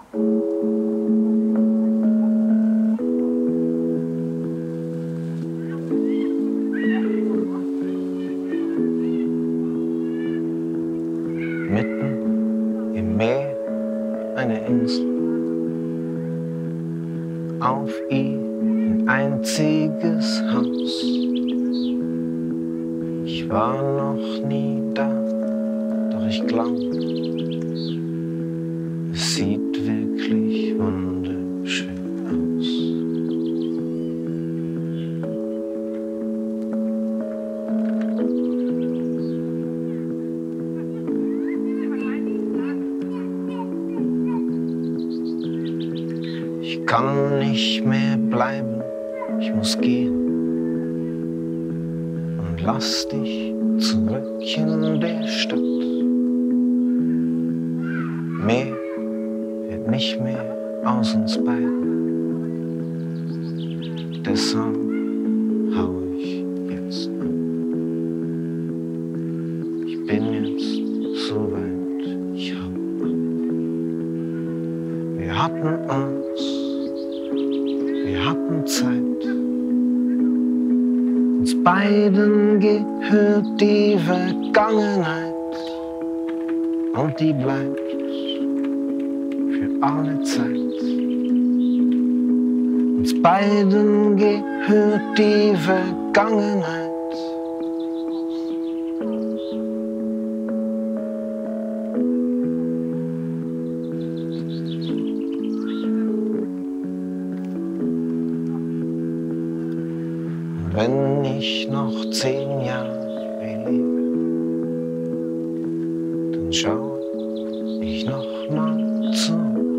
Mitten im Meer eine Insel, auf ihr ein einziges Haus. Ich war noch nie da, doch ich glaube, es sieht wirklich wunderschön aus. Ich kann nicht mehr bleiben, ich muss gehen und lass dich zurück in der Stadt. Mehr wird nicht mehr aus uns beiden, deshalb hau ich jetzt an. Ich bin jetzt so weit, ich hau ab. Wir hatten uns, wir hatten Zeit, uns beiden gehört die Vergangenheit und die bleibt für alle Zeit. Uns beiden gehört die Vergangenheit. Wenn ich noch 10 Jahre lebe, dann schaue ich noch mal zurück.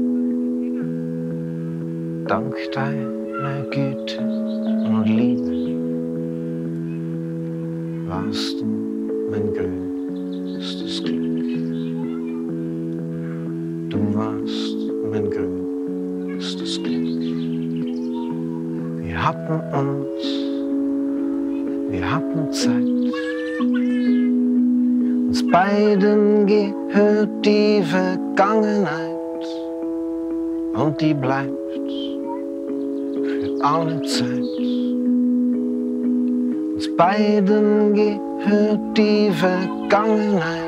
Dank deiner Güte und Liebe warst du mein größtes Glück. Du warst mein größtes Glück. Wir hatten uns, wir hatten Zeit, uns beiden gehört die Vergangenheit und die bleibt für alle Zeit. Uns beiden gehört die Vergangenheit.